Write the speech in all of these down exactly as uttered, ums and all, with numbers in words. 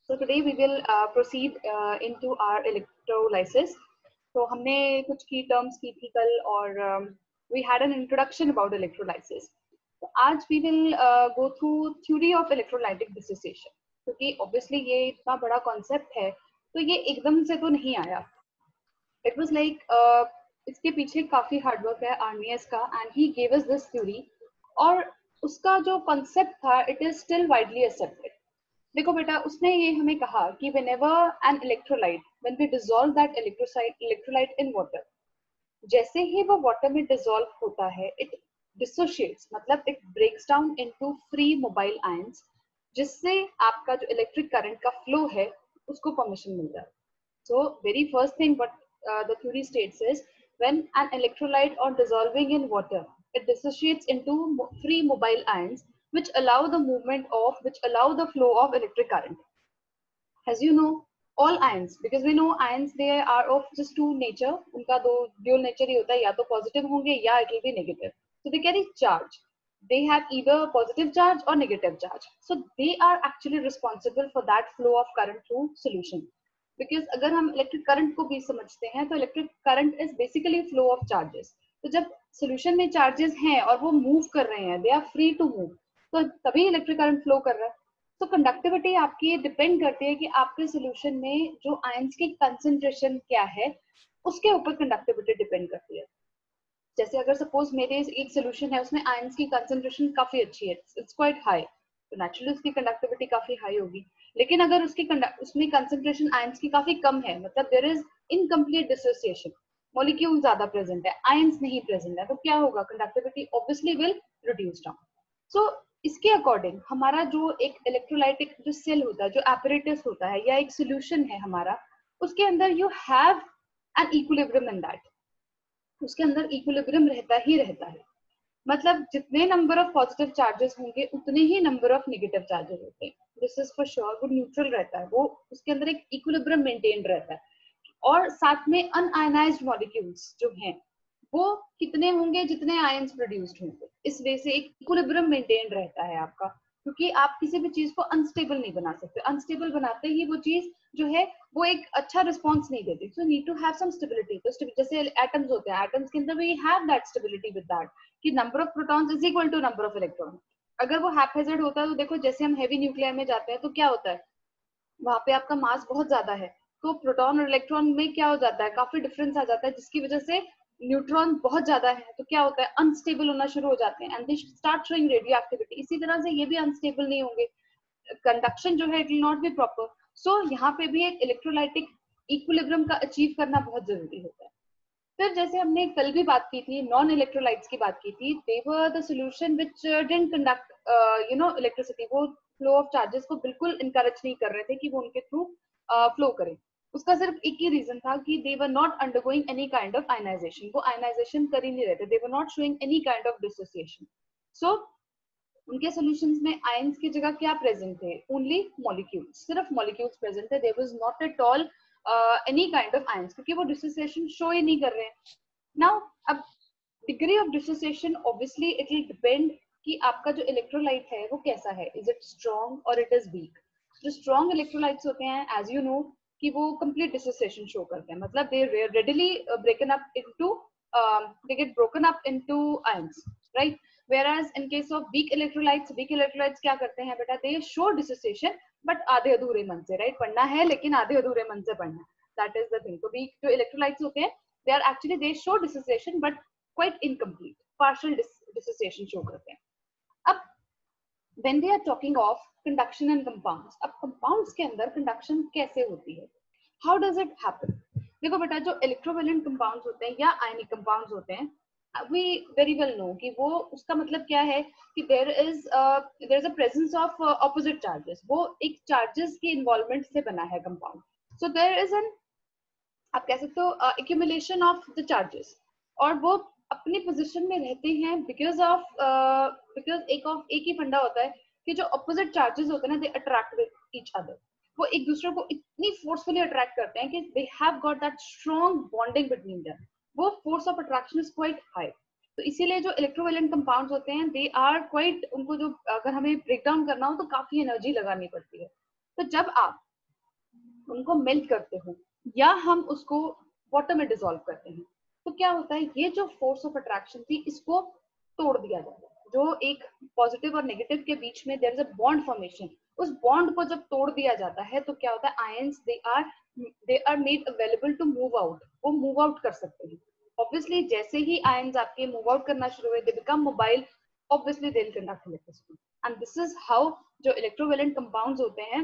So today we will uh, proceed uh, into our electrolysis. So हमने कुछ key terms की थी कल और um, we had an introduction about electrolysis. तो आज we will uh, go through theory of electrolytic dissociation. क्योंकि obviously ये इतना बड़ा concept है तो ये एकदम से तो नहीं आया. It was like uh, इसके पीछे काफी hard work है Arnius का and he gave us this theory और उसका जो concept था it is still widely accepted. देखो बेटा उसने ये हमें कहा कि whenever an electrolyte when we dissolve that electrolyte electrolyte in water जैसे ही वो water में dissolve होता है it dissociates मतलब it breaks down into free mobile ions जिससे आपका जो electric current का flow है उसको permission मिल जाए. So very first thing what uh, the theory states is when an electrolyte or dissolving in water it dissociates into free mobile ions which allow the movement of, which allow the flow of electric current. As you know, all ions, because we know ions they are of just two nature, उनका दो dual nature ही होता है, या तो positive होंगे या it will be negative. So they carry charge. They have either positive charge or negative charge. So they are actually responsible for that flow of current through solution. Because अगर हम electric current को भी समझते हैं, तो electric current is basically flow of charges. तो जब solution में charges हैं और वो move कर रहे हैं, they are free to move. तो तभी इलेक्ट्रिक करंट फ्लो कर रहा है. तो कंडक्टिविटी आपकी डिपेंड करती है कि आपके सोल्यूशन में जो आयंस की कंसंट्रेशन क्या है उसके ऊपर कंडक्टिविटी डिपेंड करती है. जैसे अगर सपोज मेरे एक सोल्यूशन है उसमें आयंस की कंसंट्रेशन काफी अच्छी है, इट्स क्वाइट हाई, तो नेचुरली उसकी कंडक्टिविटी काफी हाई होगी. लेकिन अगर उसकी उसमें कंसंट्रेशन आयंस की काफी कम है, मतलब there is incomplete dissociation, molecule ज्यादा प्रेजेंट है, आयंस नहीं प्रेजेंट है, तो क्या होगा, conductivity obviously will reduce down. So इसके अकॉर्डिंग हमारा जो एक इलेक्ट्रोलाइटिक जो सेल होता है, जो एपरेटस होता है या एक सॉल्यूशन है हमारा, उसके अंदर you have an equilibrium in that. उसके अंदर इक्विलिब्रियम रहता ही रहता है. मतलब जितने नंबर ऑफ पॉजिटिव चार्जेस होंगे उतने ही नंबर ऑफ नेगेटिव चार्जेस होते हैं. This is for sure. वो न्यूट्रल रहता है, वो उसके अंदर एक इक्विलिब्रियम मेंटेन रहता है. और साथ में अनआयनाइज्ड मॉलिक्यूल्स जो हैं वो कितने होंगे, जितने आयंस प्रोड्यूस्ड होंगे. इस वजह से एक इक्विलिब्रियम मेंटेन रहता है आपका, क्योंकि आप किसी भी चीज को अनस्टेबल नहीं बना सकते. अनस्टेबल बनाते ही वो चीज जो है वो एक अच्छा रिस्पॉन्स नहीं देती. So need to have some stability. तो जैसे एटम्स होते हैं, एटम्स के अंदर we have that stability with that कि number of protons is equal to number of electron. अगर वो हैपहैज़र्ड होता है तो देखो जैसे हम हैवी न्यूक्लियर में जाते हैं तो क्या होता है, वहां पे आपका मास बहुत ज्यादा है, तो प्रोटॉन और इलेक्ट्रॉन में क्या हो जाता है, काफी डिफरेंस आ जाता है, जिसकी वजह से न्यूट्रॉन बहुत ज्यादा है तो क्या होता है, अनस्टेबल होना शुरू हो जाते हैं and they start showing radio activity. इसी तरह से ये भी अनस्टेबल नहीं होंगे, कंडक्शन जो है it will not be proper. So यहाँ पे भी एक इलेक्ट्रोलाइटिक इक्विलिब्रियम का अचीव करना बहुत जरूरी होता है. फिर जैसे हमने कल भी बात की थी, नॉन इलेक्ट्रोलाइट्स की बात की थी, they were the solution which didn't conduct you know electricity. वो फ्लो ऑफ चार्जेस को बिल्कुल इनकरेज नहीं कर रहे थे कि वो उनके थ्रू फ्लो करें. उसका सिर्फ एक ही रीजन था कि they were not undergoing any kind of ionisation. वो आयनाइजेशन कर ही नहीं रहे थे, they were not showing any kind of dissociation. So उनके सॉल्यूशंस में आयंस की जगह क्या प्रेजेंट थे, ओनली मॉलिक्यूल्स, सिर्फ मॉलिक्यूल्स प्रेजेंट थे. There was not at all any kind of ions, क्योंकि वो डिसोसिएशन शो ही नहीं कर रहे हैं. नाउ अब degree of dissociation obviously it will depend कि आपका जो इलेक्ट्रोलाइट है वो कैसा है, इज इट स्ट्रॉन्ग और इट इज वीक. जो स्ट्रॉन्ग इलेक्ट्रोलाइट्स होते हैं एज यू नो कि वो कंप्लीट डिसोसिएशन शो करते हैं, मतलब they readily broken up into they get broken up into ions, right. Whereas in case of weak electrolytes, weak electrolytes क्या करते हैं बेटा, they show dissociation but आधे अधूरे मन से, right. पढ़ना है लेकिन आधे अधूरे मन से पढ़ना, that is the thing. तो weak जो electrolytes होते हैं they are actually they show dissociation but quite incomplete, partial dissociation show करते हैं. अब when they are talking of conduction and compounds, अब compounds के अंदर conduction कैसे होती है, how does it happen? देखो बेटा जो electrovalent compounds होते हैं या ionic compounds होते हैं, we very well know कि वो उसका मतलब क्या है कि there is uh, there is a presence of uh, opposite charges. वो एक charges की involvement से बना है compound. So there is an, आप कह सकते हो uh, accumulation of the charges, और वो अपनी position में रहते हैं because of uh, because एक of एक ही फंडा होता है कि जो opposite charges होते हैं ना they attract with each other. वो एक दूसरे को इतनी forcefully attract करते हैं कि they have got that strong bonding between them. वो force of attraction is quite high. तो इसीलिए जो इलेक्ट्रोवेलेंट कंपाउंड्स होते हैं दे आर क्वाइट, उनको जो अगर हमें ब्रेक डाउन करना हो तो काफी एनर्जी लगानी पड़ती है. तो जब आप उनको मेल्ट करते हो या हम उसको वाटर में डिसॉल्व करते हैं, तो क्या होता है, ये जो फोर्स ऑफ अट्रैक्शन थी इसको तोड़ दिया जाता है। जो एक पॉजिटिव और नेगेटिव के बीच में there is a bond formation, उस बॉन्ड को जब तोड़ दिया जाता है तो क्या होता है, ions they are they are made available to move out, वो मूव आउट कर सकते हैं। ऑब्वियसली जैसे ही आयंस आपके मूव आउट करना शुरू हुए, they become mobile, obviously they will conduct electricity. And this is how जो इलेक्ट्रोवेलेंट कंपाउंड्स होते हैं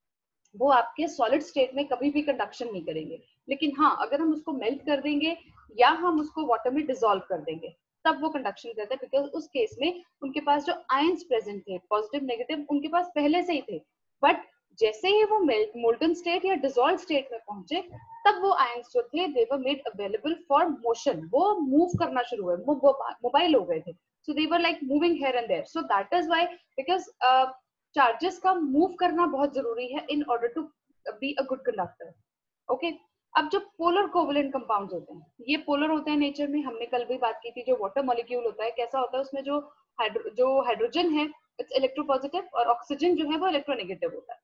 वो आपके सॉलिड स्टेट में कभी भी कंडक्शन नहीं करेंगे, लेकिन हाँ अगर हम उसको मेल्ट कर देंगे या हम उसको वाटर में डिसॉल्व कर देंगे तब वो कंडक्शन करते हैं, बिकॉज उस केस में उनके पास जो आयंस प्रेजेंट थे पॉजिटिव नेगेटिव उनके पास पहले से ही थे, बट जैसे ही वो मोल्टन स्टेट या डिसॉल्व स्टेट में पहुंचे तब वो आयंस जो थे they were made available for motion, वो मूव करना शुरू हुए, मोबाइल हो गए थे, so they were like moving here and there. So that is why, because charges का मूव करना बहुत जरूरी है in order to be a good conductor. Okay, अब जो पोलर कोवेलेंट कंपाउंड्स होते हैं, ये पोलर होते हैं नेचर में, हमने कल भी बात की थी। जो वाटर मॉलिक्यूल होता है कैसा होता है, उसमें जो हाइड्रो जो हाइड्रोजन है इट्स इलेक्ट्रोपॉजिटिव और ऑक्सीजन जो है वो इलेक्ट्रोनेगेटिव होता है।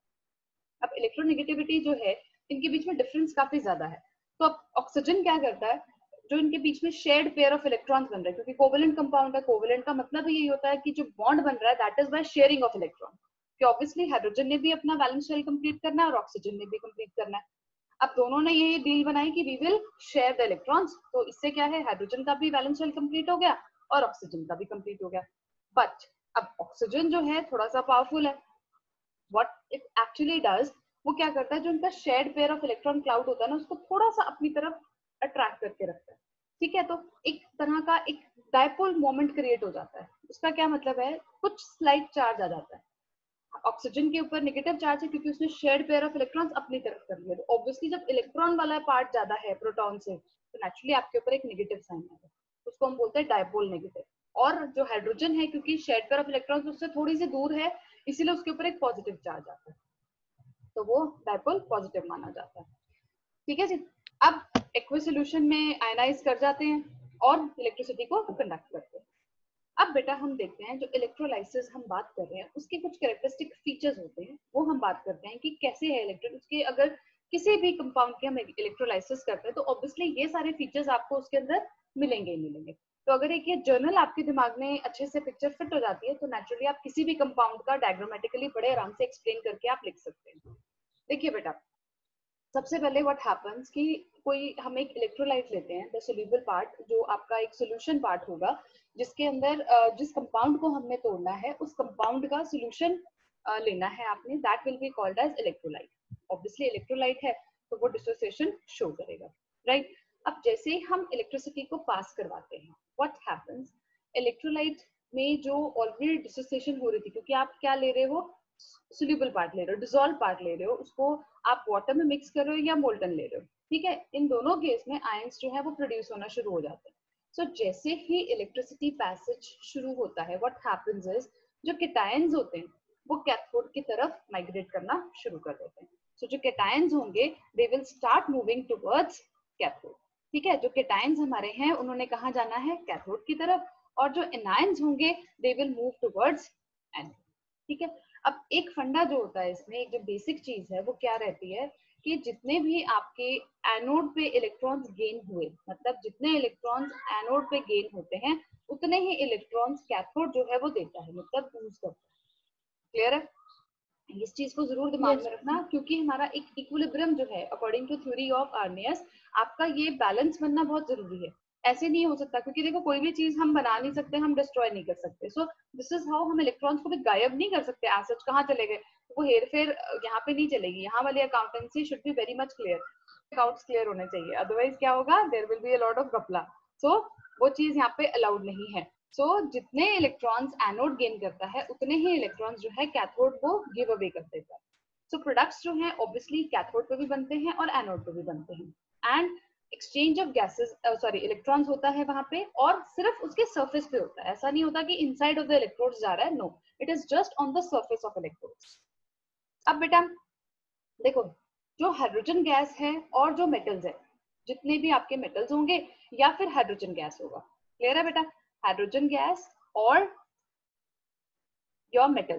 अब इलेक्ट्रोनेगेटिविटी जो है इनके बीच में डिफरेंस काफी ज्यादा है। तो अब ऑक्सीजन क्या करता है, जो इनके बीच में शेयर्ड पेयर ऑफ इलेक्ट्रॉन्स बन रहे हैं, क्योंकि कोवेलेंट कंपाउंड है, कोवेलेंट का मतलब यही होता है कि जो बॉन्ड बन रहा है that is by sharing of electron, कि ऑब्वियसली हाइड्रोजन ने भी अपना वैलेंस शेल कंप्लीट करना है और ऑक्सीजन ने भी कंप्लीट करना है। अब दोनों ने ये डील बनाई कि we will share the electrons, तो इससे क्या है, हाइड्रोजन का भी वैलेंस शेल कंप्लीट हो गया और ऑक्सीजन का भी कंप्लीट हो गया। बट अब ऑक्सीजन जो है थोड़ा सा पावरफुल है, व्हाट इट एक्चुअली डज, वो क्या करता है, जो उनका shared pair of electron cloud होता है ना उसको थोड़ा सा अपनी तरफ अट्रैक्ट करके रखता है, ठीक है। तो एक तरह का एक डायपोल मोमेंट क्रिएट हो जाता है। उसका क्या मतलब है, कुछ स्लाइट चार्ज आ जाता है, ऑक्सीजन के ऊपर नेगेटिव चार्ज है क्योंकि उसने शेयर्ड पेयर ऑफ इलेक्ट्रॉन्स अपनी तरफ कर लिया। ऑब्वियसली जब इलेक्ट्रॉन वाला पार्ट ज्यादा है प्रोटॉन से तो नेचुरली आपके ऊपर एक नेगेटिव साइन आएगा, उसको हम बोलते हैं डायपोल नेगेटिव। और जो हाइड्रोजन है क्योंकि शेयर्ड पेयर ऑफ इलेक्ट्रॉन्स उससे थोड़ी सी दूर है इसीलिए उसके ऊपर एक पॉजिटिव चार्ज आता है, तो वो डायपोल पॉजिटिव माना जाता है, ठीक है जी। अब एक्वस सॉल्यूशन में आयनाइज कर जाते हैं और इलेक्ट्रिसिटी को कंडक्ट करते हैं। अब बेटा हम देखते हैं जो इलेक्ट्रोलाइसिस हम बात कर रहे हैं उसके कुछ कैरेक्टरिस्टिक फीचर्स होते हैं, वो हम बात करते हैं कि कैसे है इलेक्ट्रो, उसके अगर किसी भी कंपाउंड के हम इलेक्ट्रोलाइसिस करते हैं तो ऑब्वियसली ये सारे फीचर्स आपको उसके अंदर मिलेंगे ही मिलेंगे। तो अगर एक ये जर्नल आपके दिमाग में अच्छे से पिक्चर फिट हो जाती है तो नेचुरली आप किसी भी कंपाउंड का डायग्रामेटिकली बड़े आराम से एक्सप्लेन करके आप लिख सकते हैं। देखिए बेटा, सबसे पहले व्हाट हैपेंस कि कोई हम एक इलेक्ट्रोलाइट लेते हैं, द सोल्यूबल पार्ट जो आपका एक सोल्यूशन पार्ट होगा जिसके अंदर जिस कंपाउंड को हमने तोड़ना है उस कंपाउंड का सोल्यूशन लेना है आपने, that will be called as electrolyte. Obviously electrolyte है तो वो डिसोसिएशन शो करेगा, राइट। अब जैसे ही हम इलेक्ट्रिसिटी को पास करवाते हैं व्हाट हैपेंस, इलेक्ट्रोलाइट में जो ऑलरेडी डिसोसिएशन हो रही थी, क्योंकि आप क्या ले रहे हो, सोल्यूबल पार्ट ले रहे हो, डिसॉल्व पार्ट ले रहे हो, उसको आप वाटर में मिक्स कर रहे हो या मोल्टन ले रहे हो, ठीक है। इन दोनों केस में आयंस जो है वो प्रोड्यूस होना शुरू हो जाते हैं। सो so, जैसे ही इलेक्ट्रिसिटी पैसेज शुरू होता है व्हाट हैपेंस इज, जो केटायंस होते हैं वो कैथोड की तरफ माइग्रेट करना शुरू कर देते हैं। सो so, जो केटायंस होंगे they will start moving towards cathode, ठीक है। जो केटायंस हमारे हैं उन्होंने कहाँ जाना है, कैथोड की तरफ, और जो एनायंस होंगे they will move towards anode, ठीक है। अब एक फंडा जो होता है इसमें, एक जो बेसिक चीज है वो क्या रहती है कि जितने भी आपके एनोड पे इलेक्ट्रॉन्स गेन हुए, मतलब जितने इलेक्ट्रॉन्स एनोड पे गेन होते हैं उतने ही इलेक्ट्रॉन्स कैथोड जो है वो देता है, मतलब यूज करता है। क्लियर है, इस चीज को जरूर दिमाग Yes. में रखना, क्योंकि हमारा एक इक्विलिब्रियम जो है according to theory of Arrhenius, आपका ये बैलेंस बनना बहुत जरूरी है। ऐसे नहीं हो सकता, क्योंकि देखो कोई भी चीज हम बना नहीं सकते, हम डिस्ट्रॉय नहीं कर सकते। सो दिस इज हाउ, हम इलेक्ट्रॉन्स को भी गायब नहीं कर सकते, एज सच कहाँ चले गए, वो हेर फेर यहाँ पे नहीं चलेगी। यहाँ वाली accountancy should be very much clear, accounts clear होने चाहिए, अदरवाइज क्या होगा, there will be a lot of गपला। सो वो चीज यहाँ पे अलाउड नहीं है। सो so, जितने इलेक्ट्रॉन्स एनोड गेन करता है उतने ही इलेक्ट्रॉन्स जो है कैथोड को गिव अवे कर देता है। सो so, प्रोडक्ट्स जो हैं ऑब्वियसली कैथोड पे भी बनते हैं और एनोड पे भी बनते हैं। And exchange of gases, sorry electrons होता है वहां पे, और सिर्फ उसके सरफेस पे होता है, ऐसा नहीं होता कि इनसाइड ऑफ द इलेक्ट्रोड्स जा रहा है, no, it is just on the surface of electrodes. अब बेटा देखो, जो हाइड्रोजन गैस है और जो मेटल्स है, जितने भी आपके मेटल्स होंगे या फिर हाइड्रोजन गैस होगा, क्लियर है बेटा, हाइड्रोजन गैस और योर मेटल्स,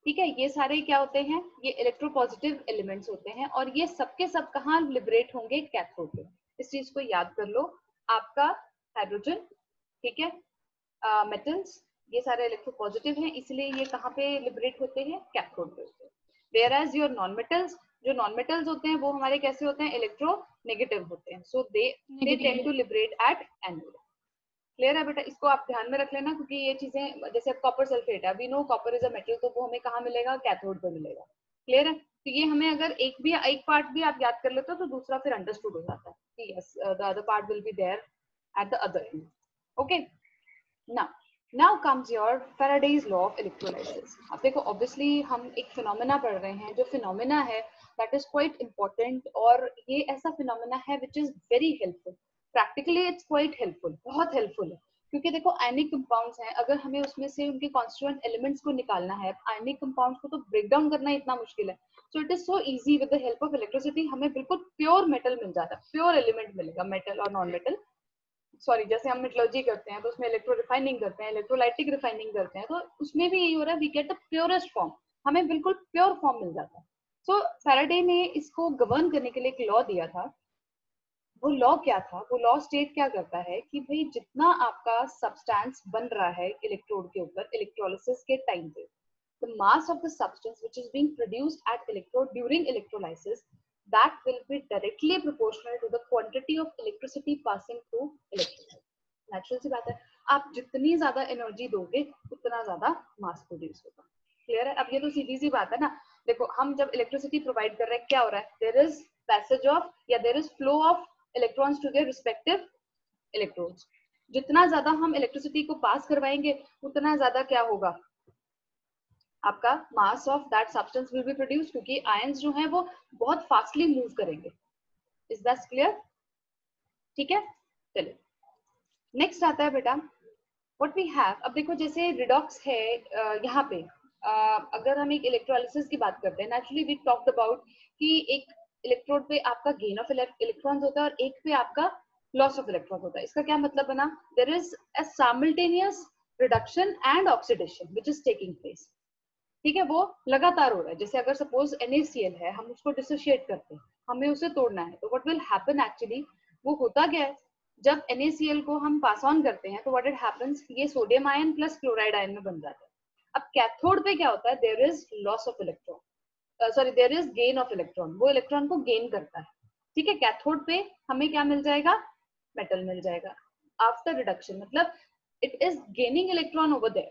ठीक है, ये सारे क्या होते हैं, ये इलेक्ट्रोपॉजिटिव एलिमेंट्स होते हैं और ये सबके सब कहाँ लिबरेट होंगे, कैथोड पे। इस चीज को याद कर लो। आपका हाइड्रोजन, ठीक है, मेटल्स, ये सारे इलेक्ट्रोपॉजिटिव हैं, इसलिए ये कहाँ पे लिबरेट होते हैं, कैथोड पे होते हैं। Whereas your non metals, जो नॉन मेटल्स होते हैं वो हमारे कैसे होते हैं, इलेक्ट्रो नेगेटिव होते हैं। So they they tend to liberate at anode. Clear है बेटा, इसको आप ध्यान में रख लेना, क्योंकि ये चीजें जैसे कॉपर सल्फेट है, we know copper is a metal, तो वो हमें कहाँ मिलेगा, कैथोड पे मिलेगा। क्लियर है, तो ये हमें अगर एक भी एक पार्ट भी आप याद कर लेते हो तो दूसरा फिर अंडरस्टूड हो जाता है कि yes the other part will be there at the other end. Okay, now now comes your Faraday's law of electrolysis. अब देखो ऑब्वियसली हम एक फिनोमेना पढ़ रहे हैं, जो फिनोमेना है दैट इज क्वाइट इंपॉर्टेंट, और ये ऐसा फिनोमेना है which is very helpful. Practically it's quite helpful, बहुत हेल्पफुल है, क्योंकि देखो आयनिक कंपाउंड्स हैं, अगर हमें उसमें से उनके कॉन्स्टिट्यूएंट एलिमेंट्स को निकालना है, आयनिक कंपाउंड्स को तो ब्रेक डाउन करना इतना मुश्किल है। So it is so easy, with the help of electricity हमें बिल्कुल प्योर मेटल मिल जाता है, प्योर एलिमेंट मिलेगा, मेटल और नॉन मेटल। सॉरी, जैसे हम मेटलर्जी करते हैं तो उसमें इलेक्ट्रो रिफाइनिंग करते हैं, इलेक्ट्रोलाइटिक रिफाइनिंग करते हैं, तो उसमें भी यही हो रहा है, we get the purest form, हमें बिल्कुल प्योर फॉर्म मिल जाता है। सो फैराडे ने इसको गवर्न करने के लिए एक लॉ दिया था। वो लॉ क्या था, वो लॉ स्टेट क्या करता है कि भाई जितना आपका सब्सटेंस बन रहा है इलेक्ट्रोड के ऊपर इलेक्ट्रोलिसिस के टाइम पे, the mass of the substance which is being produced at electrode during electrolysis, that will be directly proportional to the quantity of electricity passing through electrolyte. Natural सी बात है, आप जितनी ज्यादा एनर्जी दोगे उतना ज्यादा मास प्रोड्यूस होगा। क्लियर है, अब ये तो सीधी सी बात है ना। देखो हम जब इलेक्ट्रिसिटी प्रोवाइड कर रहे हैं क्या हो रहा है, देयर इज पैसेज ऑफ या there is flow of electrons to their respective electrodes. जितना ज्यादा हम इलेक्ट्रिसिटी को पास करवाएंगे उतना ज्यादा क्या होगा, आपका mass of that substance will be produce, क्योंकि आयंस जो हैं वो बहुत फास्टली मूव करेंगे। Is that clear? ठीक है, चलिए नेक्स्ट आता है बेटा व्हाट वी हैव। अब देखो जैसे रिडॉक्स है यहाँ पे, uh, अगर हम एक इलेक्ट्रोलाइसिस की बात करते हैं, नेचुरली वी टॉक्ड अबाउट कि एक इलेक्ट्रोड पे आपका गेन ऑफ इलेक्ट्रॉन्स होता है और एक पे आपका लॉस ऑफ इलेक्ट्रॉन होता है। इसका क्या मतलब बना, there is a simultaneous reduction and oxidation which is taking place. ठीक है, वो लगातार हो रहा है। जैसे अगर सपोज NaCl है, हम उसको डिसोशिएट करते हैं, हमें उसे तोड़ना है, तो व्हाट विल हैपन एक्चुअली, वो होता क्या है, जब NaCl को हम पास ऑन करते हैं तो व्हाट इट हैपेंस, ये sodium ion plus chloride ion में बन जाता है। अब कैथोड पे क्या होता है, there is loss of electron, sorry there is gain of electron, वो इलेक्ट्रॉन को गेन करता है। ठीक है, कैथोड पे हमें क्या मिल जाएगा, मेटल मिल जाएगा आफ्टर रिडक्शन, मतलब it is gaining electron over there.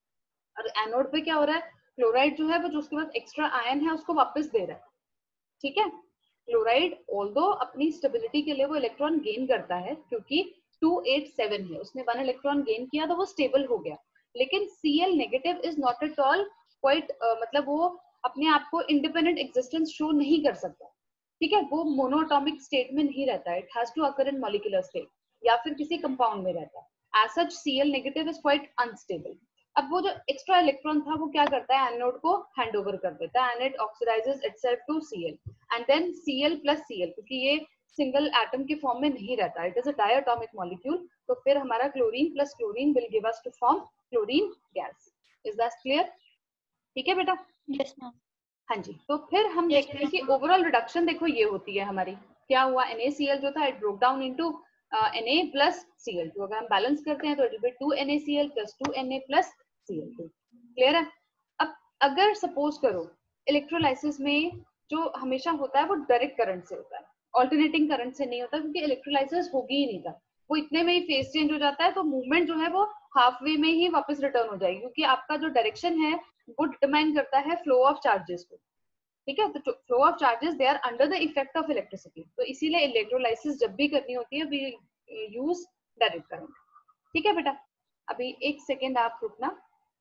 और एनोड पे क्या हो रहा है, क्लोराइड जो है वो जो उसके पास एक्स्ट्रा आयन है उसको वापस दे रहा है। ठीक है, क्लोराइड ऑल्दो अपनी स्टेबिलिटी के लिए वो इलेक्ट्रॉन गेन करता है, क्योंकि टू एट सेवन है, उसने वन इलेक्ट्रॉन गेन किया तो वो स्टेबल हो गया। लेकिन Cl negative is not at all quite, मतलब वो अपने आप को इंडिपेंडेंट एग्जिस्टेंस शो नहीं कर सकता। ठीक है, वो मोनोएटॉमिक स्टेट में नहीं रहता, it has to occur in molecular state या फिर किसी कंपाउंड में रहता है। As such Cl negative is quite unstable. अब वो जो एक्स्ट्रा इलेक्ट्रॉन था वो क्या करता है, एनोड को हैंड ओवर कर देता है, and it oxidises itself to Cl and then Cl plus Cl, क्योंकि ये सिंगल एटम के फॉर्म में नहीं रहता, it is a diatomic molecule, तो फिर हमारा chlorine plus chlorine will give us to form chlorine gas. Is that clear? ठीक है बेटा? Yes ma'am. हाँ जी, तो फिर हम yes, देखते हैं कि ओवरऑल रिडक्शन देखो ये होती है हमारी, क्या हुआ, NaCl जो था it broke down into Na plus Cl two, अगर हम बैलेंस करते हैं तो it will be two NaCl plus two Na plus Cl two. Clear है? अब अगर सपोज करो इलेक्ट्रोलाइसिस में जो हमेशा होता है वो डायरेक्ट करंट से होता है, ऑल्टरनेटिंग करंट से नहीं होता, क्योंकि इलेक्ट्रोलाइसिस होगी ही नहीं था, वो इतने में ही फेज चेंज हो जाता है, तो मूवमेंट जो है वो हाफ वे में ही वापस रिटर्न हो जाएगी, क्योंकि आपका जो डायरेक्शन है वो डिटरमाइन करता है फ्लो ऑफ चार्जेस को। ठीक है, तो flow of charges they are under the effect of electricity, तो इसीलिए इलेक्ट्रोलाइसिस जब भी करनी होती है वी यूज डायरेक्ट करंट। ठीक है बेटा, अभी एक सेकेंड आप रुकना।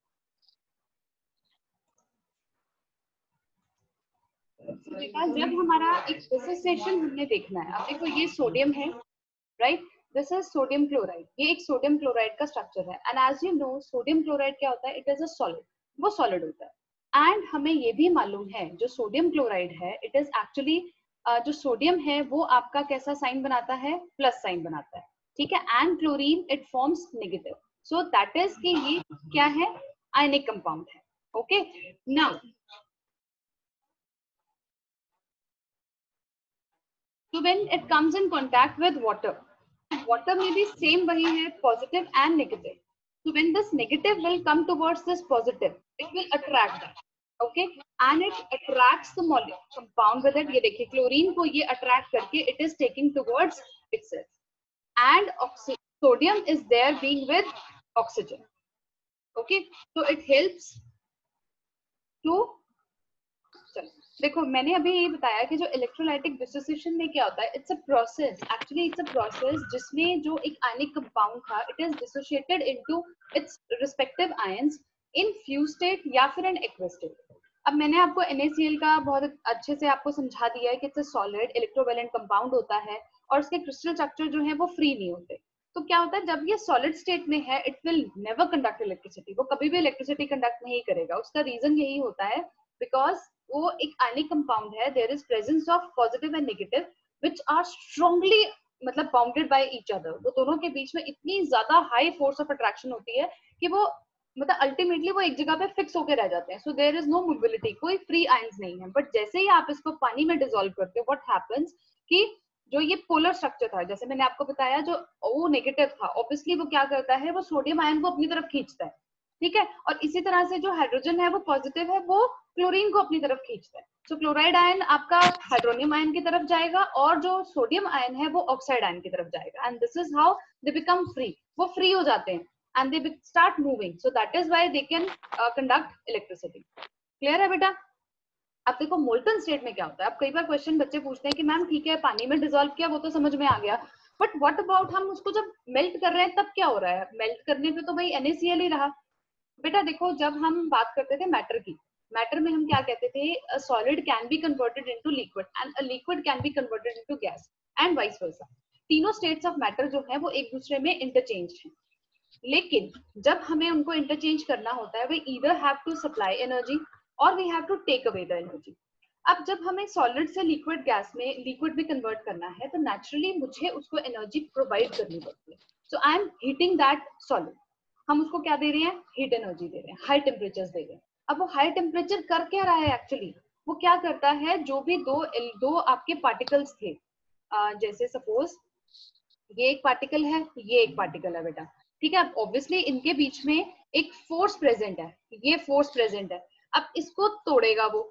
तो बेटा जब हमारा एक डिसोसिएशन हमने देखना है, अब देखो ये सोडियम है, right, this is sodium chloride, ये एक सोडियम क्लोराइड का स्ट्रक्चर है, and as you know sodium chloride क्या होता है, इट इज अ सॉलिड, वो सॉलिड होता है। एंड हमें ये भी मालूम है जो सोडियम क्लोराइड है इट इज एक्चुअली, जो सोडियम है वो आपका कैसा साइन बनाता है, प्लस साइन बनाता है। ठीक है, and chlorine it forms negative, so that is कि ये क्या है, आयनिक कंपाउंड है। Okay, now so when it comes in contact with water, water may be same वही है, positive and negative. So when this negative will come towards this positive, it will attract that. Okay, and it attracts the molecule compound with it. ये देखिए chlorine को ये attract करके it is taking towards itself, and sodium is there being with oxygen. Okay, so it helps to, चलो देखो मैंने अभी ये बताया कि जो इलेक्ट्रोलाइटिक डिसोसिएशन में क्या होता है, it's a process, actually it's a process जिसमें जो एक आयनिक कंपाउंड था it is dissociated into its respective ions in fuse state या फिर इन एक्वस स्टेट. अब मैंने आपको एन ए सी एल का बहुत अच्छे से आपको समझा दिया है कि it's a solid electrovalent compound होता है और उसके क्रिस्टल स्ट्रक्चर जो है वो फ्री नहीं होते. तो क्या होता है जब ये सॉलिड स्टेट में है, it will never conduct electricity, वो कभी भी इलेक्ट्रिसिटी कंडक्ट नहीं करेगा. उसका रीजन यही होता है बिकॉज वो एक आयनिक कंपाउंड है, there is presence of positive and negative which are strongly मतलब बाउंडेड बाय ईच अदर. वो दोनों के बीच में इतनी ज्यादा हाई फोर्स ऑफ अट्रैक्शन होती है कि वो मतलब अल्टीमेटली वो एक जगह पे फिक्स होकर रह जाते हैं. So there is no mobility, कोई फ्री आयंस नहीं है. बट जैसे ही आप इसको पानी में डिसॉल्व करते हो, व्हाट हैपेंस कि जो ये पोलर स्ट्रक्चर था, जैसे मैंने आपको बताया जो वो नेगेटिव था, ऑब्वियसली वो क्या करता है, वो सोडियम आयन को अपनी तरफ खींचता है. ठीक है, और इसी तरह से जो हाइड्रोजन है वो पॉजिटिव है, वो क्लोरीन को अपनी तरफ खींचता है. सो क्लोराइड आयन आपका हाइड्रोनियम आयन की तरफ जाएगा और जो सोडियम आयन है वो ऑक्साइड आयन की तरफ जाएगा. And this is how they become free, वो फ्री हो जाते हैं and they start moving, so that is why they can uh, conduct electricity. clear है बेटा? अब देखो मोल्टन स्टेट में क्या होता है. अब कई बार क्वेश्चन बच्चे पूछते हैं कि मैम ठीक है पानी में डिसॉल्व किया वो तो समझ में आ गया, बट व्हाट अबाउट हम उसको जब मेल्ट कर रहे हैं तब क्या हो रहा है. मेल्ट करने पे तो भाई एन ए सी एल ही रहा. बेटा देखो जब हम बात करते थे मैटर की, मैटर में हम क्या कहते थे, a solid can be converted into liquid and a liquid can be converted into gas and vice versa. तीनों स्टेट्स ऑफ मैटर जो है वो एक दूसरे में इंटरचेंज है, लेकिन जब हमें उनको इंटरचेंज करना होता है, we either have to supply energy और we have to take away the energy. अब जब हमें सॉलिड से लिक्विड गैस में लिक्विड में कन्वर्ट करना है तो नेचुरली मुझे उसको एनर्जी प्रोवाइड करनी पड़ती है. So I am heating that solid. हम उसको क्या दे रहे हैं, हीट एनर्जी दे रहे हैं, हाई टेम्परेचर दे रहे हैं. अब वो हाई टेम्परेचर कर क्या रहा है एक्चुअली, वो क्या करता है, जो भी दो दो आपके पार्टिकल्स थे, uh, जैसे सपोज ये एक पार्टिकल है, ये एक पार्टिकल है बेटा, ठीक है. ऑब्वियसली इनके बीच में एक फोर्स प्रेजेंट है, ये फोर्स प्रेजेंट है. अब इसको तोड़ेगा वो,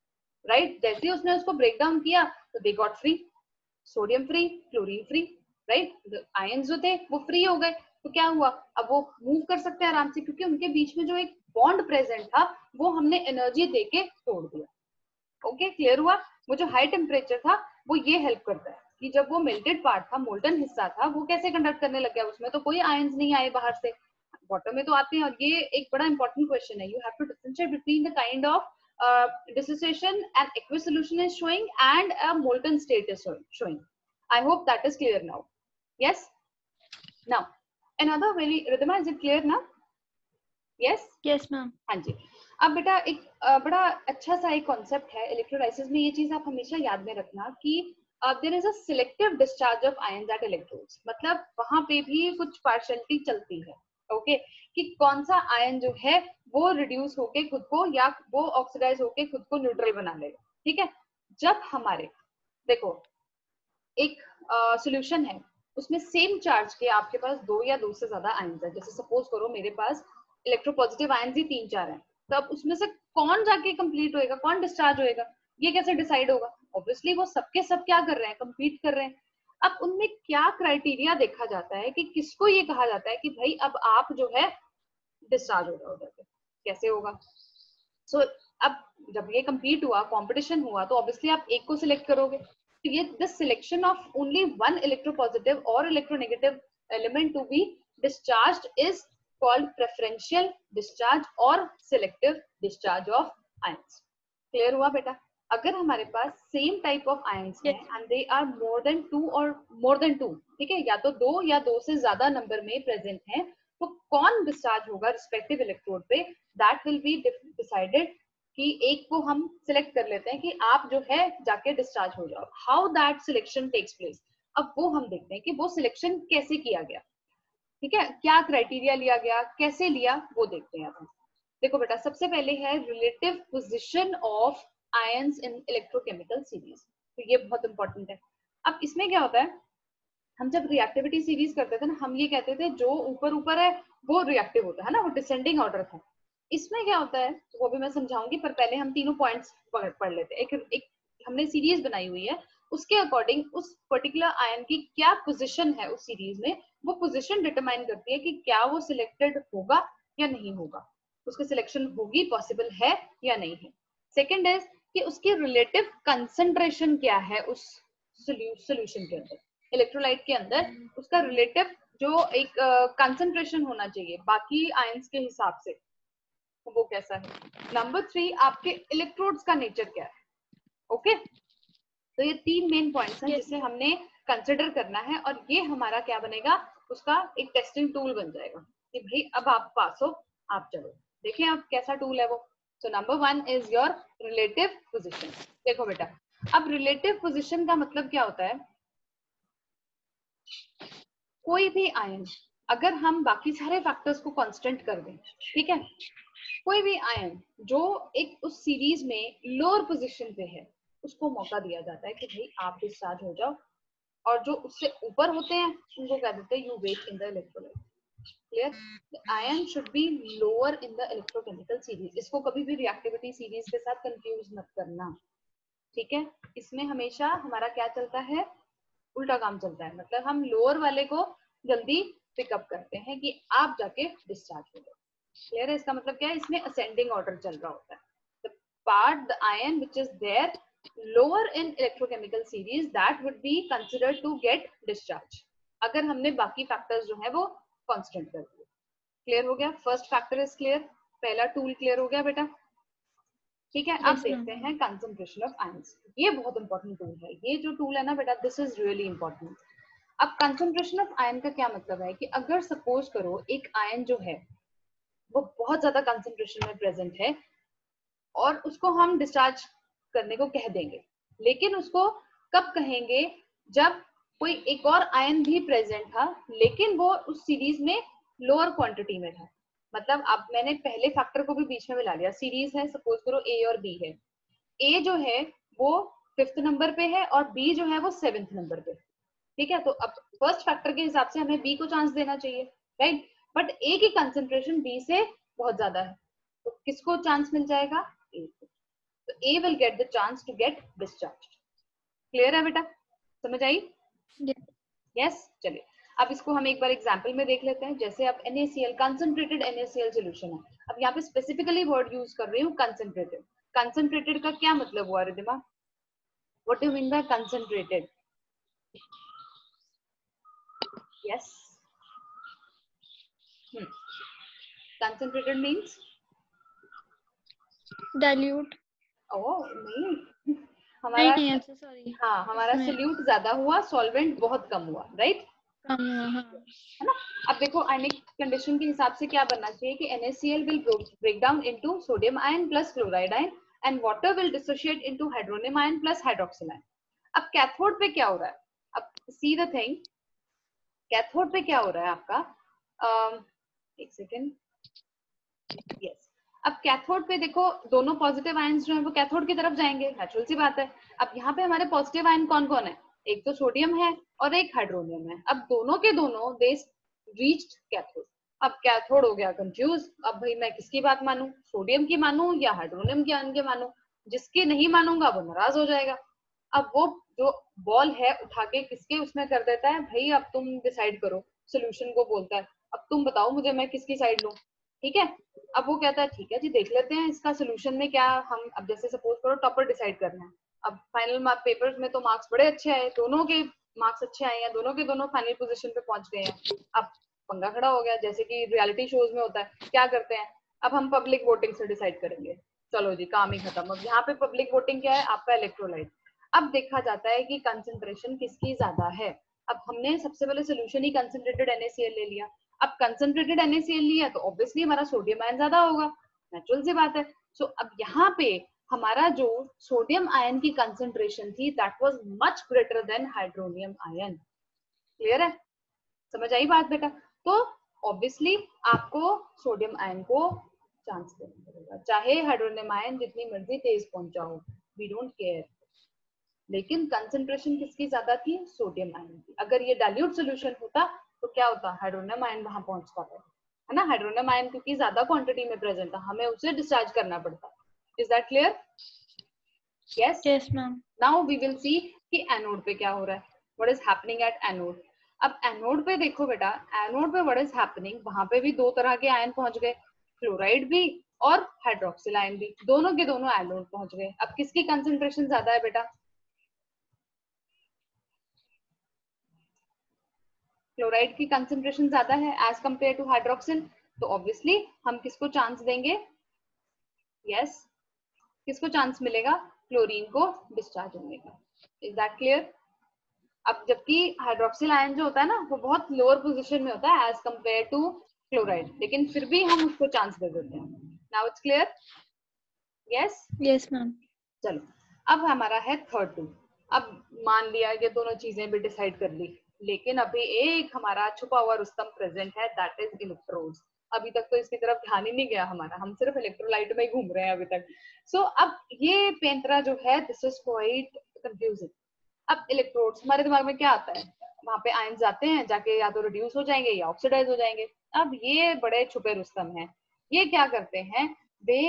राइट right? जैसे उसने उसको ब्रेक डाउन किया तो they got free, sodium free, chlorine free, right. Ions जो थे वो फ्री हो गए. तो क्या हुआ, अब वो मूव कर सकते हैं आराम से, क्योंकि उनके बीच में जो एक बॉन्ड प्रेजेंट था वो हमने एनर्जी देके तोड़ दिया. ओके okay, क्लियर हुआ. वो जो हाई टेम्परेचर था वो ये हेल्प करता है कि जब वो मेल्टेड पार्ट था, मोल्टन हिस्सा था, वो कैसे कंडक्ट करने लग गया, उसमें तो कोई आयंस नहीं आए बाहर से, वाटर में तो आते हैं. और ये एक बड़ा इंपॉर्टेंट क्वेश्चन है, you have to differentiate between the kind of dissociation and aqueous solution is showing and a molten state is showing. I hope that is clear now. Yes, now another very, Ridhima, is it clear now? Yes? Yes ma'am. हाँ जी. अब बेटा एक बड़ा अच्छा सा एक concept है electrolysis में, ये चीज आप हमेशा याद में रखना कि there is a selective discharge of ions at electrodes. मतलब वहां पे भी कुछ पार्शियलिटी चलती है, ओके okay? कि कौन सा आयन जो है वो रिड्यूस होके खुद को या वो ऑक्सीडाइज होके खुद को न्यूट्रल बना लेगा. ठीक है, जब हमारे देखो एक सोल्यूशन uh, है, उसमें सेम चार्ज के आपके पास दो या दो से ज्यादा आयंस है. जैसे सपोज करो मेरे पास इलेक्ट्रोपॉजिटिव आयंस ही तीन चार हैं, तो अब उसमें से कौन जाके कंप्लीट होएगा, कौन डिस्चार्ज होएगा, ये कैसे डिसाइड होगा. ऑब्वियसली वो सबके सब क्या कर रहे हैं, कंपीट कर रहे हैं. अब उनमें क्या क्राइटेरिया देखा जाता है कि किसको ये कहा जाता है कि भाई अब आप जो है डिस्चार्ज हो रहा होगा, कैसे होगा. सो so, अब जब ये कंपीट हुआ, कंपटीशन हुआ, तो ऑब्वियसली आप एक को सिलेक्ट करोगे. तो ये the selection of only one electropositive or electronegative element to be discharged is called preferential discharge or selective discharge of ions. Clear हुआ बेटा? अगर हमारे पास सेम टाइप ऑफ आयंस हैं and they are more than two और more than to, ठीक है, या तो दो या दो से ज्यादा नंबर में प्रेजेंट हैं, तो कौन डिस्चार्ज होगा रिस्पेक्टिव इलेक्ट्रोड पे, दैट विल बी डिसाइडेड कि एक को हम सिलेक्ट कर लेते हैं कि आप जो है जाके डिस्चार्ज हो जाओ. How that selection takes place, अब वो हम देखते हैं कि वो सिलेक्शन कैसे किया गया. ठीक है, क्या क्राइटेरिया लिया गया, कैसे लिया, वो देखते हैं अब. देखो बेटा, सबसे पहले है relative position of ions in electrochemical series, तो ये बहुत इंपॉर्टेंट है। अब इसमें क्या होता है, हम जब रिएक्टिविटी सीरीज करते थे ना, हम ये कहते थे जो ऊपर ऊपर है वो रिएक्टिव होता है ना, वो डिसेंडिंग ऑर्डर था। इसमें क्या होता है वो भी मैं समझाऊंगी, पर पहले हम तीनों पॉइंट्स पढ़ लेते हैं। एक, एक हमने सीरीज बनाई हुई है, उसके अकॉर्डिंग उस पर्टिकुलर आयन की क्या पोजीशन है उस सीरीज में, वो पोजीशन डिटरमाइन करती है कि क्या वो सिलेक्टेड होगा या नहीं होगा, उसकी सिलेक्शन होगी, पॉसिबल है या नहीं है। सेकेंड इज कि उसकी रिलेटिव कंसेंट्रेशन क्या है उस सोल्यूशन के अंदर, इलेक्ट्रोलाइट के अंदर उसका रिलेटिव जो एक कंसेंट्रेशन uh, होना चाहिए बाकी आयंस के हिसाब से, वो कैसा है। नंबर थ्री, आपके इलेक्ट्रोड्स का नेचर क्या है। Okay okay? तो ये तीन मेन पॉइंट्स हैं जिसे हमने कंसिडर करना है, और ये हमारा क्या बनेगा, उसका एक टेस्टिंग टूल बन जाएगा कि भाई अब आप पास हो, आप चलो देखें आप कैसा टूल है वो। So number one is your relative position. देखो बेटा, अब रिलेटिव पोजीशन का मतलब क्या होता है, कोई भी आयन अगर हम बाकी सारे फैक्टर्स को कांस्टेंट कर दें, ठीक है, कोई भी आयन जो एक उस सीरीज में लोअर पोजीशन पे है, उसको मौका दिया जाता है कि भाई आप डिस्चार्ज हो जाओ, और जो उससे ऊपर होते हैं उनको कह देते हैं you wait in the electrolyte. Clear, the ion should be lower in the electrochemical series. इसको कभी भी रिएक्टिविटी सीरीज के साथ कंफ्यूज मत करना, ठीक है। इसमें हमेशा हमारा क्या चलता है, उल्टा काम चलता है, मतलब हम लोअर वाले को जल्दी पिकअप करते हैं कि आप जाके डिस्चार्ज हो जाओ। क्लियर है, इसका मतलब क्या है, इसमें असेंडिंग ऑर्डर चल रहा होता है। The part the ion which is there lower in electrochemical series that would be considered to get discharge, अगर हमने बाकी फैक्टर्स जो है वो कांस्टेंट कर दिए। क्लियर हो गया, फर्स्ट फैक्टर इज क्लियर, पहला टूल क्लियर हो गया बेटा, ठीक है। अब देखते हैं कंसंट्रेशन ऑफ आयंस, ये बहुत इंपॉर्टेंट टूल है, ये जो टूल है ना बेटा, दिस इज रियली इंपॉर्टेंट। अब कंसंट्रेशन ऑफ आयन का क्या मतलब है कि अगर सपोज करो एक आयन जो है वो बहुत ज्यादा कंसंट्रेशन में प्रेजेंट है और उसको हम डिस्चार्ज करने को कह देंगे, लेकिन उसको कब कहेंगे, जब कोई एक और आयन भी प्रेजेंट था लेकिन वो उस सीरीज में लोअर क्वांटिटी में था। मतलब अब मैंने पहले फैक्टर को भी बीच में मिला लिया, सीरीज है, सपोज करो ए और बी है, ए जो है वो फिफ्थ नंबर पे है और बी जो है वो सेवेंथ नंबर पे, ठीक है। तो अब फर्स्ट फैक्टर के हिसाब से हमें बी को चांस देना चाहिए, राइट, बट ए की कंसेंट्रेशन बी से बहुत ज्यादा है, तो किसको चांस मिल जाएगा, ए को, तो A will get the chance to get discharge. Clear है बेटा, समझ आई, यस yes? चलिए अब इसको हम एक बार एग्जांपल में देख लेते हैं। जैसे अब NaCl कंसंट्रेटेड NaCl सॉल्यूशन है, अब यहाँ पे स्पेसिफिकली वर्ड यूज कर रही हूँ कंसंट्रेटेड। कंसंट्रेटेड का क्या मतलब हुआ Ridhima, what do you mean by concentrated, yes, concentrated means dilute, oh नहीं, हमारा नहीं नहीं सॉरी, हाँ हमारा सोल्यूट ज्यादा हुआ, सॉल्वेंट बहुत कम हुआ, राइट, कम हुआ, हाँ, है ना। अब देखो आयनिक कंडीशन के हिसाब से क्या बनना चाहिए कि NaCl will break down into sodium ion plus chloride ion and water will dissociate into hydronium ion plus hydroxyl ion। अब कैथोड पे क्या हो रहा है, अब सी द थिंग, कैथोड पे क्या हो रहा है आपका, um, एक सेकेंड, यस, अब कैथोड पे देखो दोनों पॉजिटिव आयंस जो है वो कैथोड की तरफ जाएंगे, नेचुरल सी बात है। अब यहाँ पे हमारे पॉजिटिव आयन कौन कौन है, एक तो सोडियम है और एक हाइड्रोनियम है। अब दोनों के दोनों दे रीच्ड कैथोड, अब कैथोड हो गया कंफ्यूज, अब भाई मैं किसकी बात मानूं, सोडियम की मानूं या हाइड्रोनियम की आयन के मानूं, जिसकी नहीं मानूंगा वो नाराज हो जाएगा। अब वो जो बॉल है उठा के किसके उसमें कर देता है, भाई अब तुम डिसाइड करो, सोल्यूशन को बोलता है अब तुम बताओ मुझे मैं किसकी साइड लूं, ठीक है। अब वो कहता है ठीक है जी देख लेते हैं इसका सोल्यूशन में क्या, हम अब जैसे सपोज करो टॉपर डिसाइड करना है, अब फाइनल मार्क पेपर्स में तो मार्क्स बड़े अच्छे आए, दोनों के मार्क्स अच्छे आए हैं, दोनों के दोनों फाइनल पोजीशन पे पहुंच गए हैं। अब पंगा खड़ा हो गया, जैसे कि रियलिटी शोज में होता है, क्या करते हैं, अब हम पब्लिक वोटिंग से डिसाइड करेंगे, चलो जी काम ही खत्म। अब यहाँ पे पब्लिक वोटिंग क्या है, आपका इलेक्ट्रोलाइट। अब देखा जाता है कि कंसंट्रेशन किसकी ज्यादा है, अब हमने सबसे पहले सोल्यूशन ही कंसंट्रेटेड NaCl ले लिया, अब कंसंट्रेटेड NaCl लिया तो ऑब्वियसली हमारा सोडियम आयन ज्यादा होगा, नेचुरल सी बात है। सो so, अब यहाँ पे हमारा जो सोडियम आयन की कंसंट्रेशन थी that was much greater than hydronium ion. Clear है, समझ आई बात बेटा। तो ऑब्वियसली आपको सोडियम आयन को चांस देना पड़ेगा, चाहे हाइड्रोनियम आयन जितनी मर्जी तेज पहुंचा हो, वी डोंट केयर। लेकिन कंसंट्रेशन किसकी ज्यादा थी? सोडियम आयन की। अगर ये डाइल्यूट सॉल्यूशन होता तो क्या होता? हाइड्रोनियम आयन वहां पहुंच पाता है ना। हाइड्रोनियम आयन क्योंकि ज्यादा क्वांटिटी में प्रेजेंट था, हमें उसे डिस्चार्ज करना पड़ता। Is that clear? Yes Yes, ma'am. Now we will see कि एनोड पे क्या हो रहा है, what is happening at anode. अब एनोड पे देखो बेटा, एनोड पे व्हाट इज हैपनिंग, वहां पे भी दो तरह के आयन पहुंच गए, क्लोराइड भी और हाइड्रोक्सिल आयन भी, दोनों के दोनों एनोड पहुंच गए। अब किसकी कंसंट्रेशन ज्यादा है बेटा? क्लोराइड की कंसंट्रेशन ज्यादा है एज कंपेयर टू हाइड्रोक्सिल, तो ऑब्वियसली हम किसको चांस देंगे? यस yes, किसको चांस मिलेगा? क्लोरीन को डिस्चार्ज होने का। Is that clear? अब जबकि हाइड्रोक्सिल आयन जो होता है ना, वो बहुत लोअर पोजीशन में होता है एज कंपेयर टू क्लोराइड, लेकिन फिर भी हम उसको चांस दे देते हैं। Now it's clear? Yes Yes, ma'am. चलो, अब हमारा है थर्ड टूल। अब मान लिया ये दोनों चीजें भी डिसाइड कर ली, लेकिन अभी एक हमारा छुपा हुआ रुस्तम प्रेजेंट है, दैट इज इलेक्ट्रोड्स। अभी तक तो इसकी तरफ ध्यान ही नहीं गया हमारा, हम सिर्फ इलेक्ट्रोलाइट में ही घूम रहे हैं अभी तक। सो so, अब ये पेंतरा जो है, दिस इज क्वाइट कंफ्यूजिंग। अब इलेक्ट्रोड्स, हमारे दिमाग में क्या आता है? वहां पे आयन जाते हैं, जाके या तो रिड्यूस हो जाएंगे या ऑक्सीडाइज हो जाएंगे। अब ये बड़े छुपे रुस्तम हैं, ये क्या करते हैं? They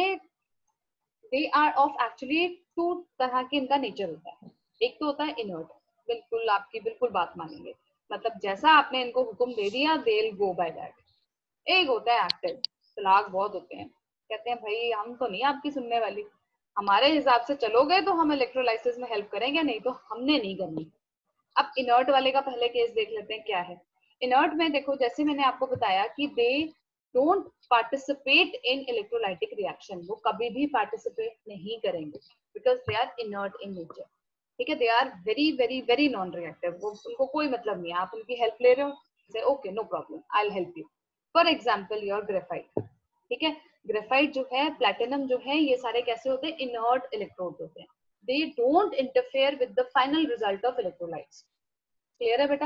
they are of actually two तरह के इनका नेचर होता है। एक तो होता है इनर्ट, बिल्कुल आपकी बिल्कुल बात मानेंगे, मतलब जैसा आपने इनको हुक्म दे दिया they will go by that. एक होता है एक्टिव, चालाक बहुत होते हैं, कहते हैं भाई हम तो नहीं आपकी सुनने वाली, हमारे हिसाब से चलोगे तो हम इलेक्ट्रोलाइसिस में हेल्प करेंगे, नहीं तो हमने नहीं करनी। अब इनर्ट वाले का पहले केस देख लेते हैं क्या है। इनर्ट में देखो, जैसे मैंने आपको बताया कि they don't participate in electrolytic reaction, वो कभी भी पार्टिसिपेट नहीं करेंगे because they are inert in nature. ठीक है, they are very very very non reactive, वो उनको कोई मतलब नहीं है, आप उनकी हेल्प ले रहे हो, से okay no problem I will help you. For example your graphite, ठीक है, ग्रेफाइट जो है, प्लेटिनम जो है, ये सारे कैसे होते हैं? इनर्ट इलेक्ट्रोड होते हैं, they don't interfere with the final result of electrolytes. Clear है बेटा?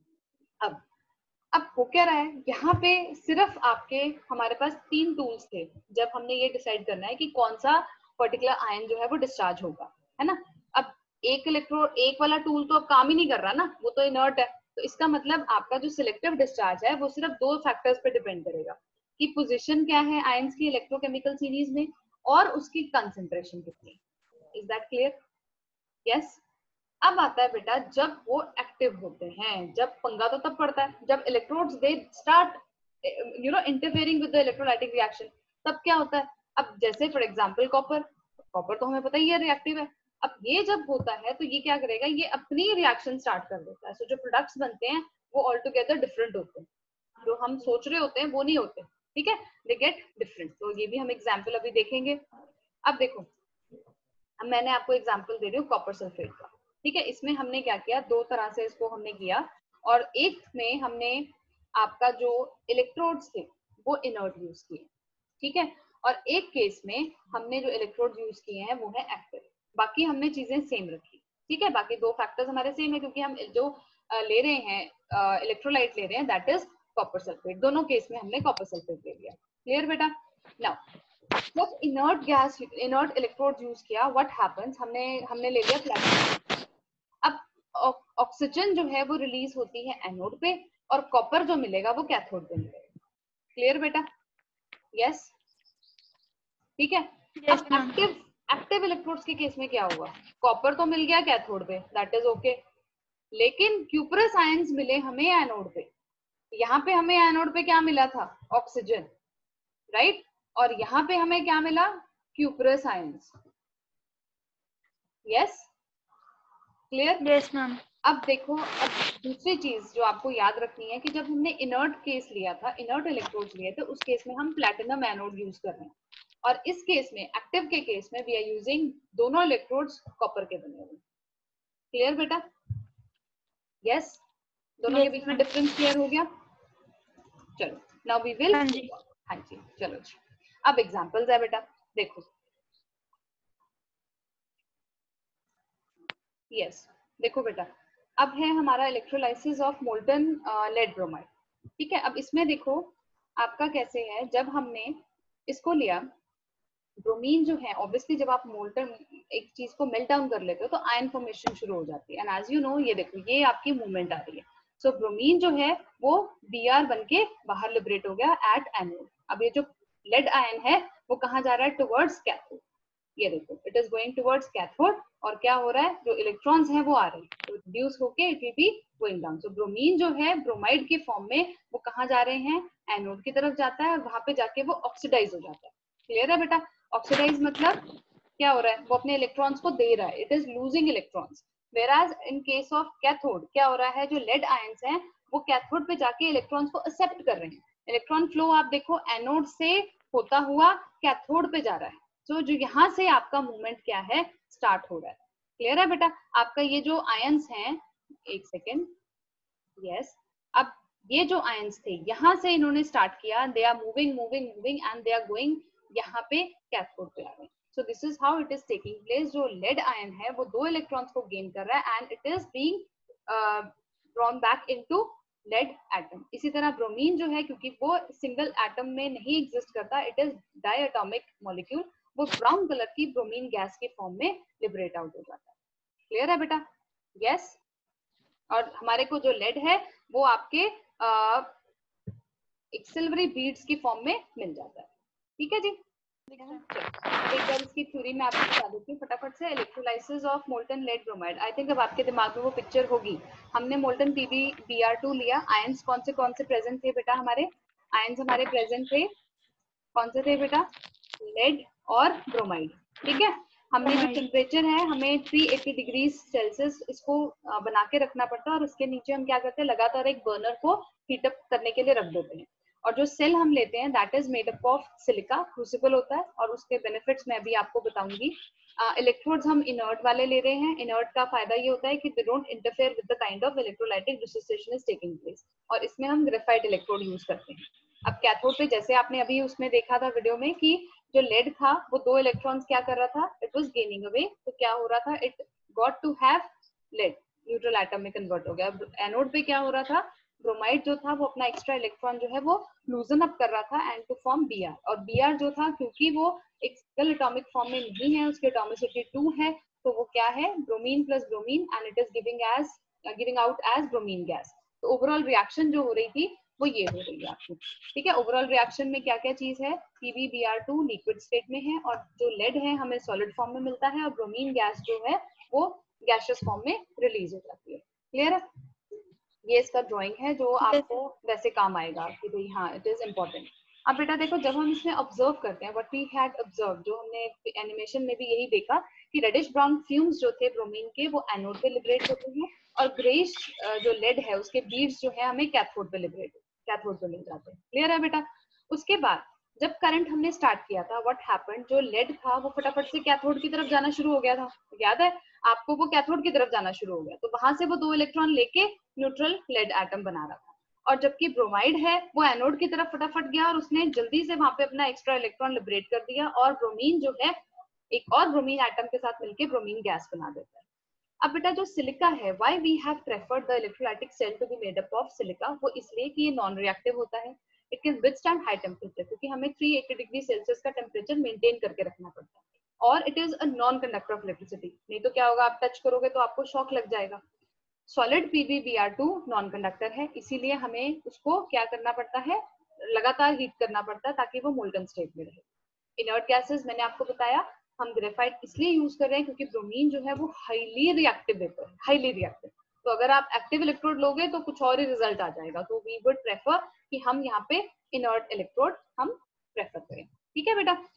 अब अब हो क्या रहा है यहाँ पे? सिर्फ आपके, हमारे पास तीन टूल्स थे जब हमने ये डिसाइड करना है कि कौन सा पर्टिकुलर आयन जो है वो डिस्चार्ज होगा, है ना। अब एक इलेक्ट्रोड, एक वाला टूल तो अब काम ही नहीं कर रहा ना, वो तो इनर्ट है, तो इसका मतलब आपका जो सिलेक्टिव डिस्चार्ज है वो सिर्फ दो फैक्टर्स पे डिपेंड करेगा कि पोजीशन क्या है आयंस की इलेक्ट्रोकेमिकल सीरीज में और उसकी कंसंट्रेशन कितनी। Is that clear? यस। अब आता है बेटा, जब वो एक्टिव होते हैं, जब पंगा तो तब पड़ता है जब electrodes they start you know interfering with the electrolytic reaction. तब क्या होता है? अब जैसे फॉर एग्जांपल कॉपर, कॉपर तो हमें पता ही है रिएक्टिव है। अब ये जब होता है तो ये क्या करेगा? ये अपनी रिएक्शन स्टार्ट कर देता है। सो so, जो प्रोडक्ट्स बनते हैं वो ऑल टुगेदर डिफरेंट होते हैं, जो हम सोच रहे होते हैं वो नहीं होते। ठीक है, दे गेट डिफरेंट। तो ये भी हम एग्जाम्पल अभी देखेंगे। अब देखो, अब मैंने आपको एग्जाम्पल दे रही हूँ कॉपर सल्फेट का। ठीक है, इसमें हमने क्या किया? दो तरह से इसको हमने किया, और एक में हमने आपका जो इलेक्ट्रोड्स थे वो इनर्ट यूज किए, ठीक है, और एक केस में हमने जो इलेक्ट्रोड यूज किए हैं वो है एक्टिव। बाकी हमने चीजें सेम रखी, ठीक है, बाकी दो फैक्टर्स हमारे सेम है क्योंकि हम जो ले रहे हैं इलेक्ट्रोलाइट ले रहे हैं दैट इज कॉपर सल्फेट। दोनों केस में हमने कॉपर सल्फेट ले लिया। क्लियर बेटा? नाउ जब inert gas, inert electrode use किया, व्हाट हैपेंस, हमने हमने ले लिया प्लेटिनम। अब ऑक्सीजन जो है वो रिलीज होती है एनोड पे, और कॉपर जो मिलेगा वो कैथोड पे मिलेगा। क्लियर बेटा? यस, ठीक है। Yes, अब ma'am. एक्टिव एक्टिव इलेक्ट्रोड्स के केस में क्या हुआ? कॉपर तो मिल गया कैथोड पे, दैट इज ओके, लेकिन क्यूपरस आयंस मिले हमें एनोड पे। यहाँ पे हमें एनोड पे क्या मिला था? ऑक्सीजन, राइट, और यहाँ पे हमें क्या मिला? Cuprous ions. Yes, clear? Yes, ma'am. अब देखो, अब दूसरी चीज जो आपको याद रखनी है कि जब हमने इनर्ट केस लिया था, इनर्ट इलेक्ट्रोड्स लिए थे, उस केस में हम प्लैटिनम एनोड यूज कर रहे हैं, और इस केस में, एक्टिव के केस में, वी आर यूजिंग दोनों इलेक्ट्रोड्स कॉपर के बने हुए। क्लियर बेटा? यस, दोनों के Yes, बीच में ma'am. डिफरेंस क्लियर हो गया? चलो, नाउ वी विल, हाँ जी. हाँ जी, चलो जी। अब एग्जांपल्स है बेटा, देखो। यस yes, देखो बेटा, अब है हमारा electrolysis of molten lead bromide. ठीक है, अब इसमें देखो आपका कैसे है, जब हमने इसको लिया, ब्रोमीन जो है ऑब्वियसली जब आप मोल्टन एक चीज को मेल्ट डाउन कर लेते हो तो आयन फॉर्मेशन शुरू हो जाती है, एंड एज यू नो ये देखो ये आपकी मूवमेंट आ रही है। सो so, ब्रोमीन जो है वो Br बन के बाहर लिबरेट हो गया एट एनोड। अब ये जो लेड आयन है वो कहाँ जा रहा है, टुवर्ड्स कैथोड। ये देखो it is going towards cathode, और क्या हो रहा है, जो इलेक्ट्रॉन्स हैं वो आ रहे हैं, तो रिड्यूस होके it will be going down. So bromine जो है ब्रोमाइड के फॉर्म में वो कहाँ जा रहे हैं, एनोड की तरफ जाता है, और वहां पे जाके वो ऑक्सीडाइज हो जाता है। क्लियर है बेटा? ऑक्सीडाइज मतलब क्या हो रहा है, वो अपने इलेक्ट्रॉन्स को दे रहा है, it is losing electrons. Whereas in case of cathode क्या हो रहा है, जो लेड आयंस हैं वो कैथोड पे जाके इलेक्ट्रॉन्स को एक्सेप्ट कर रहे हैं। इलेक्ट्रॉन फ्लो आप देखो एनोड से होता हुआ कैथोड पे जा रहा है। सो so, जो यहाँ से आपका मूवमेंट क्या है, स्टार्ट हो रहा है। क्लियर है बेटा? आपका ये जो आयंस हैं, एक सेकेंड, यस, अब ये जो आयंस थे यहाँ से इन्होंने स्टार्ट किया, they are moving moving moving and they are going यहाँ पे कैथोड पे आ रहे हैं। So this is how it is taking place. जो लेड आयन है वो दो इलेक्ट्रॉन्स को गेन कर रहा है and it is being drawn back into lead atom. इसी तरह ब्रोमीन जो है, क्योंकि वो सिंगल एटम में नहीं एग्जिस्ट करता, इट इज डायटोमिक मॉलिक्यूल, वो ब्राउन कलर की ब्रोमीन गैस के फॉर्म में लिबरेट आउट हो जाता है। क्लियर है बेटा? Yes yes? और हमारे को जो लेड है वो आपके आ, एक सिल्वरी बीड्स की फॉर्म में मिल जाता है। ठीक है जी? एक बार इसकी थ्योरी में आपको बता देती हूँ फटाफट से। Electrolysis of molten lead bromide, I think अब आपके दिमाग में वो पिक्चर होगी। हमने molten P B B R two लिया, आयंस कौन से कौन से प्रेजेंट थे बेटा, हमारे आयंस हमारे प्रेजेंट थे, कौन से थे बेटा, लेड और ब्रोमाइड। ठीक है, हमने जो टेम्परेचर है हमें थ्री एटी डिग्री सेल्सियस इसको बना के रखना पड़ता है, और उसके नीचे हम क्या करते हैं, लगातार एक बर्नर को हीटअप करने के लिए रख देते हैं। और जो सेल हम लेते हैं that is made up of silica, crucible होता है, और उसके बेनिफिट्स मैं भी आपको बताऊंगी। इलेक्ट्रोड्स uh, हम इनर्ट वाले ले रहे हैं। इनर्ट का फायदा ये होता है कि they don't interfere with the kind of electrolytic dissociation is taking place, और इसमें हम ग्रेफाइट इलेक्ट्रोड यूज करते हैं। अब कैथोड पे जैसे आपने अभी उसमें देखा था वीडियो में कि जो लेड था वो दो इलेक्ट्रॉन्स क्या कर रहा था, इट वाज गेनिंग अवे, तो क्या हो रहा था, it got to have lead, neutral atom में कन्वर्ट हो गया। एनोड पे क्या हो रहा था, ब्रोमाइड जो था वो अपना एक्स्ट्रा इलेक्ट्रॉन जो है वो लूजन अप कर रहा था एंड टू फॉर्म Br, और Br जो था क्योंकि वो एक सिंगल एटॉमिक फॉर्म में नहीं है, उसकी एटॉमिसिटी टू है, तो वो क्या है, bromine plus bromine, and it is giving as giving out as bromine gas. तो ओवरऑल रिएक्शन जो हो रही थी वो ये हो रही है आपकी। ठीक है, ओवरऑल रिएक्शन में क्या क्या चीज है, P B B R two liquid state में है, और जो लेड है हमें सॉलिड फॉर्म में मिलता है, और ब्रोमीन गैस जो है वो गैसियस फॉर्म में रिलीज हो जाती है। क्लियर है? ये इसका ड्राइंग है जो आपको वैसे काम आएगा कि भाई हाँ इट इज इम्पोर्टेंट। अब बेटा देखो, जब हम इसमें ऑब्जर्व करते हैं, व्हाट वी हैड ऑब्जर्व, जो हमने एनिमेशन में भी यही देखा कि रेडिश ब्राउन फ्यूम्स जो थे ब्रोमीन के वो एनोड पे लिबरेट होते हैं, और ग्रेइश जो लेड है उसके बीड्स जो है हमें कैथोड पे लिबरेट कैथोड पे मिल जाते हैं। क्लियर है बेटा? उसके बाद जब करंट हमने स्टार्ट किया था, व्हाट हैपेंड, जो लेड था वो फटाफट से कैथोड की तरफ जाना शुरू हो गया था, याद है आपको, वो कैथोड की तरफ जाना शुरू हो गया, तो वहां से वो दो इलेक्ट्रॉन लेके न्यूट्रल लेड एटम बना रहा था। और जबकि ब्रोमाइड है वो एनोड की तरफ फटाफट गया और उसने जल्दी से वहां पे अपना एक्स्ट्रा इलेक्ट्रॉन लिबरेट कर दिया, और ब्रोमीन जो है एक और ब्रोमीन एटम के साथ मिलकर ब्रोमीन गैस बना देता है। अब बेटा जो सिलिका है, why we have preferred the electrolytic cell to be made up of silica, वो इसलिए कि ये नॉन रिएक्टिव होता है, it can withstand high temperature, क्योंकि हमें थ्री एटी डिग्री सेल्सियस का टेम्परेचर मेंटेन करके रखना पड़ता है, और it is a non conductor of electricity, नहीं तो क्या होगा, आप टच करोगे तो आपको शॉक लग जाएगा। Solid P B B R two non conductor है, इसीलिए हमें उसको क्या करना पड़ता है, लगातार हीट करना पड़ता है ताकि वो मोल्टन स्टेट में रहे। इनर्ट गैसेस मैंने आपको बताया, हम ग्रेफाइट इसलिए यूज कर रहे हैं क्योंकि ब्रोमीन जो है वो हाईली रिएक्टिव वेपर है, हाईली रिएक्टिव, तो अगर आप एक्टिव इलेक्ट्रोड लोगे तो कुछ और ही रिजल्ट आ जाएगा, तो वी वुड प्रेफर कि हम यहाँ पे इनर्ट इलेक्ट्रोड हम प्रेफर करें। ठीक है बेटा?